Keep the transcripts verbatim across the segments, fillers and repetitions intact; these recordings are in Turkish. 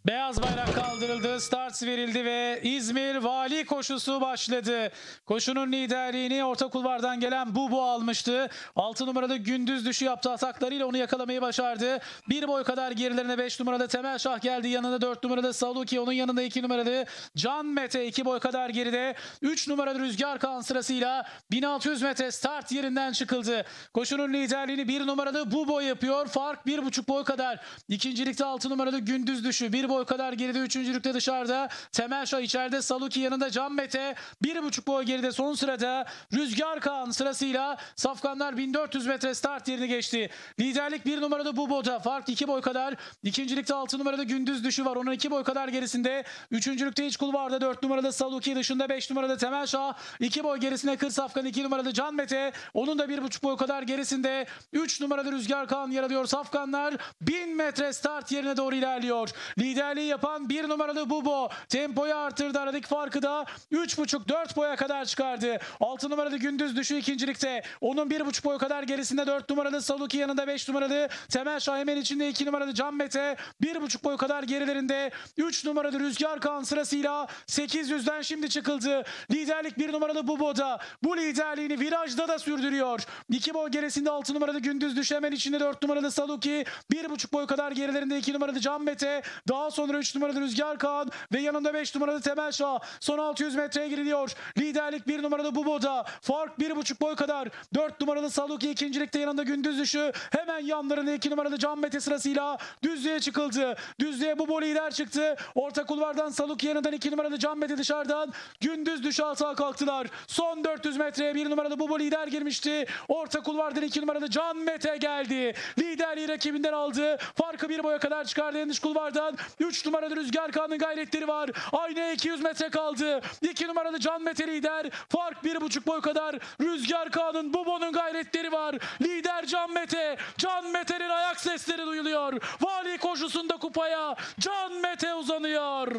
Beyaz bayrak kaldırıldı, start verildi ve İzmir Vali koşusu başladı. Koşunun liderliğini orta kulvardan gelen Bubu almıştı. altı numarada Gündüz düşü yaptı, ataklarıyla onu yakalamayı başardı. Bir boy kadar gerilerine beş numarada Temel Şah geldi. Yanında dört numarada Saluki, onun yanında iki numaralı Can Mete iki boy kadar geride. üç numarada Rüzgar Kağan sırasıyla bin altı yüz metre start yerinden çıkıldı. Koşunun liderliğini bir numaralı Bubu yapıyor. Fark bir buçuk boy kadar. İkincilikte altı numarada Gündüz düşü. Bir boy kadar geride, üçüncülükte dışarıda Temel Şah, içeride Saluki, yanında Can Mete bir buçuk boy geride. Son sırada Rüzgar Kağan sırasıyla safkanlar bin dört yüz metre start yerini geçti. Liderlik bir numarada Bubo'da, fark iki boy kadar. İkincilikte altı numarada Gündüz düşü var, onun iki boy kadar gerisinde. Üçüncülükte iç kulvarda dört numarada Saluki, dışında beş numarada Temel Şah, iki boy gerisinde Kır Safkan, iki numarada Can Mete, onun da bir buçuk boy kadar gerisinde. üç numarada Rüzgar Kağan yer alıyor. Safkanlar bin metre start yerine doğru ilerliyor. Liderliği yapan bir numaralı Bubo tempoyu artırdı, aradaki farkı da üç buçuk dört boya kadar çıkardı. altı numaralı Gündüz düşü ikincilikte, onun bir buçuk boy kadar gerisinde dört numaralı Saluki, yanında beş numaralı Temel Şah, hemen içinde iki numaralı Can Mete bir buçuk boy kadar gerilerinde. üç numaralı Rüzgar Kağan sırasıyla sekiz yüzden şimdi çıkıldı. Liderlik bir numaralı Bubo'da, bu liderliğini virajda da sürdürüyor. iki boy gerisinde altı numaralı Gündüz düşü, hemen içinde dört numaralı Saluki, bir buçuk boy kadar gerilerinde iki numaralı Can Mete, daha sonra üç numaralı Rüzgar Kağan ve yanında beş numaralı Temel Şah. Son altı yüz metreye giriliyor. Liderlik bir numaralı Bubo'da, fark bir buçuk boy kadar. dört numaralı Saluki ikincilikte, yanında Gündüz düşü, hemen yanlarında iki numaralı Can Mete sırasıyla düzlüğe çıkıldı. Düzlüğe Bubo lider çıktı. Orta kulvardan Saluki, yanından iki numaralı Can Mete, dışarıdan Gündüz düşü altığa kalktılar. Son dört yüz metreye bir numaralı Bubo lider girmişti. Orta kulvardan iki numaralı Can Mete geldi. Liderliği rakibinden aldı. Farkı bir boya kadar çıkardı. En dış kulvardan üç numaralı Rüzgar Kağan'ın gayretleri var. Aynı iki yüz metre kaldı. iki numaralı Can Mete lider. Fark bir buçuk boy kadar. Rüzgar Kağan'ın, Bubo'nun gayretleri var. Lider Can Mete. Can Mete'nin ayak sesleri duyuluyor. Vali koşusunda kupaya Can Mete uzanıyor.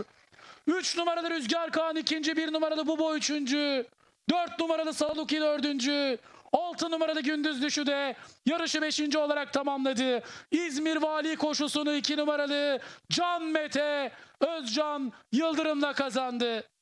üç numaralı Rüzgar Kağan ikinci, bir numaralı Bubo üçüncü. dört numaralı Saluki dördüncü. altı numaralı Gündüz düşü de yarışı beşinci olarak tamamladı. İzmir Vali koşusunu iki numaralı Can Mete Özcan Yıldırım'la kazandı.